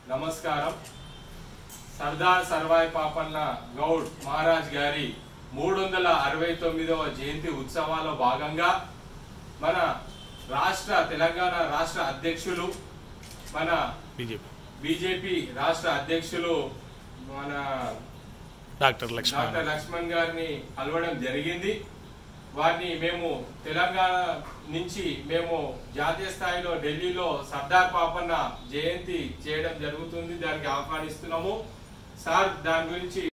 నమస్కారం. సర్దార్ సర్వాయి పాపన్న గౌడ్ మహారాజ్ గారి 369వ జయంతి ఉత్సవాల్లో భాగంగా మన తెలంగాణ రాష్ట్ర అధ్యక్షులు, మన బీజేపీ రాష్ట్ర అధ్యక్షులు మన డాక్టర్ లక్ష్మణ్ గారిని కలవడం జరిగింది. వారిని మేము తెలంగాణ నుంచి జాతీయ స్థాయిలో ఢిల్లీలో సర్దార్ పాపన్న జయంతి చేయడం జరుగుతుంది. దానికి ఆహ్వానిస్తున్నాము. సార్ దాని గురించి